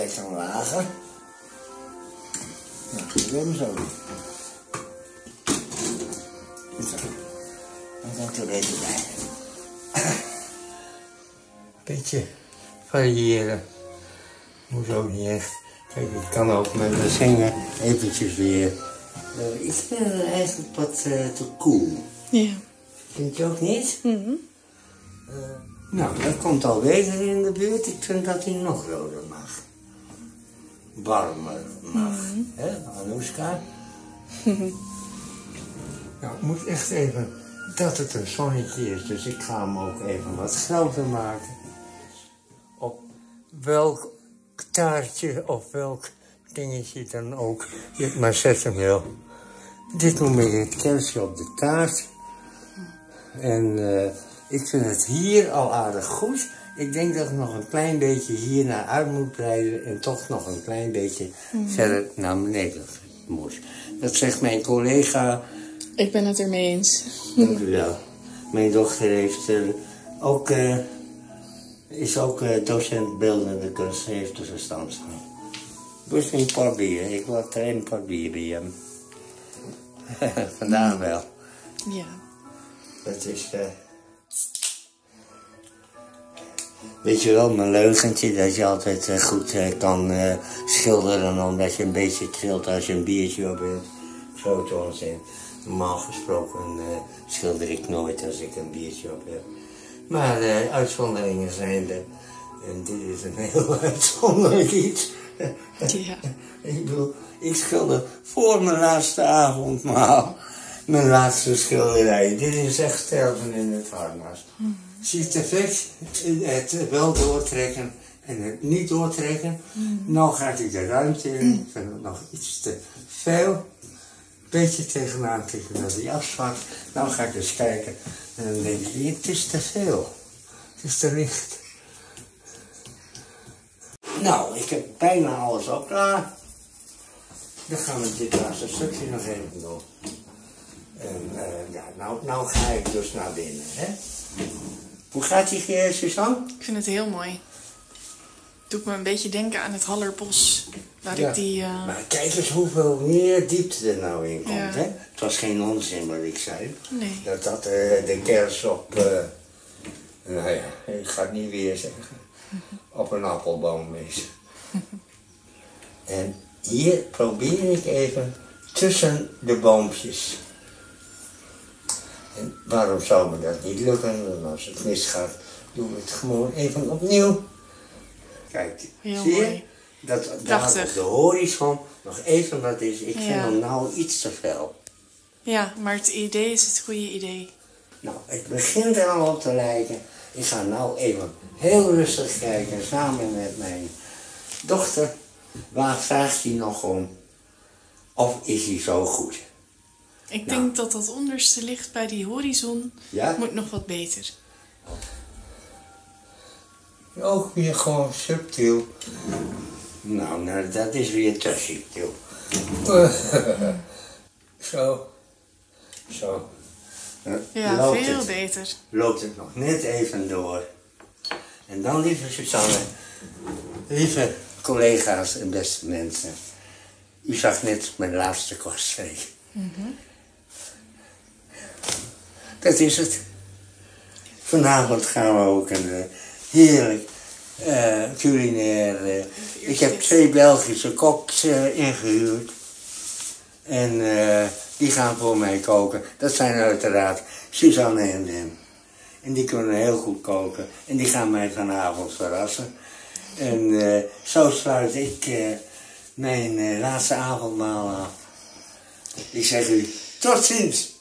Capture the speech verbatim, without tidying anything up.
lekker lager. Nou, ik wil hem zo doen. Zo. Dan komt er een beetje bij. Beetje variëren. Moet ook niet echt. Kijk, ik kan ook met mijn zingen eventjes weer. Uh, ik vind het eigenlijk wat uh, te koel. Ja. Vind je ook niet? Mm-hmm. uh, nou, dat komt alweer in de buurt. Ik vind dat hij nog roder mag. Warmer mag. Mm-hmm. Hè, Anoushka? Nou, ik moet echt even dat het een zonnetje is. Dus ik ga hem ook even wat groter maken. Op welk taartje of welk dingetje dan ook je het maar zetten wil. Dit noem ik het kersje op de taart. En uh, ik vind het hier al aardig goed. Ik denk dat ik nog een klein beetje hier naar uit moet breiden en toch nog een klein beetje mm. verder naar beneden moet. Dat zegt mijn collega. Ik ben het ermee eens. Dank u wel. Mijn dochter heeft uh, ook, uh, is ook uh, docent beeldende kunst, heeft er verstand van. Dus een paar bier, ik wil er een paar bier bij hem. Vandaag mm. wel. Ja. Dat is, uh, weet je wel, mijn leugentje, dat je altijd uh, goed uh, kan uh, schilderen, omdat je een beetje trilt als je een biertje op hebt. Grote onzin. Normaal gesproken uh, schilder ik nooit als ik een biertje op heb. Maar uh, uitzonderingen zijn er. En dit is een heel uitzonderlijk iets. Ja. Ik bedoel, ik schilder voor mijn laatste avondmaal. Mijn laatste schilderij. Dit is echt sterven in het harnas. Mm. Zie het effect? Het wel doortrekken en het niet doortrekken. Mm. Nou gaat ik de ruimte in. Ik vind het nog iets te veel. Beetje tegenaan tikken naar die afslag. Nou ga ik eens kijken. En dan denk ik, het is te veel. Het is te licht. Nou, ik heb bijna alles al klaar. Dan gaan we dit laatste stukje nog even doen. En uh, ja, nou, nou ga ik dus naar binnen, hè. Hoe gaat die, uh, Suzanne? Ik vind het heel mooi. Doet me een beetje denken aan het Hallerbos. Waar ja, ik die... Uh... Maar kijk eens hoeveel meer diepte er nou in komt, ja. hè. Het was geen onzin wat ik zei. Nee. Dat dat uh, de kers op, uh, nou ja, ik ga het niet weer zeggen, op een appelboom is. En hier probeer ik even tussen de boompjes. En waarom zou me dat niet lukken? En als het misgaat, doen we het gewoon even opnieuw. Kijk, heel zie je? Mooi. Dat daar op de horizon nog even wat is. Ik ja. vind hem nou iets te fel. Ja, maar het idee is het goede idee. Nou, het begint er al op te lijken. Ik ga nou even heel rustig kijken, samen met mijn dochter. Waar vraagt hij nog om? Of is hij zo goed? Ik nou. denk dat dat onderste licht bij die horizon ja? moet nog wat beter. Ook weer gewoon subtiel. Nou, nou dat is weer te subtiel. Zo. Zo. Ja, loopt veel het, beter. Loopt het nog net even door. En dan, lieve Suzanne, lieve collega's en beste mensen. U zag net mijn laatste koststreek. Mm-hmm. Dat is het. Vanavond gaan we ook een uh, heerlijk uh, culinair... Uh, ik heb twee Belgische koks uh, ingehuurd. En uh, die gaan voor mij koken. Dat zijn uiteraard Suzanne en Wim. En die kunnen heel goed koken. En die gaan mij vanavond verrassen. En uh, zo sluit ik uh, mijn uh, laatste avondmaal af. Ik zeg u, tot ziens!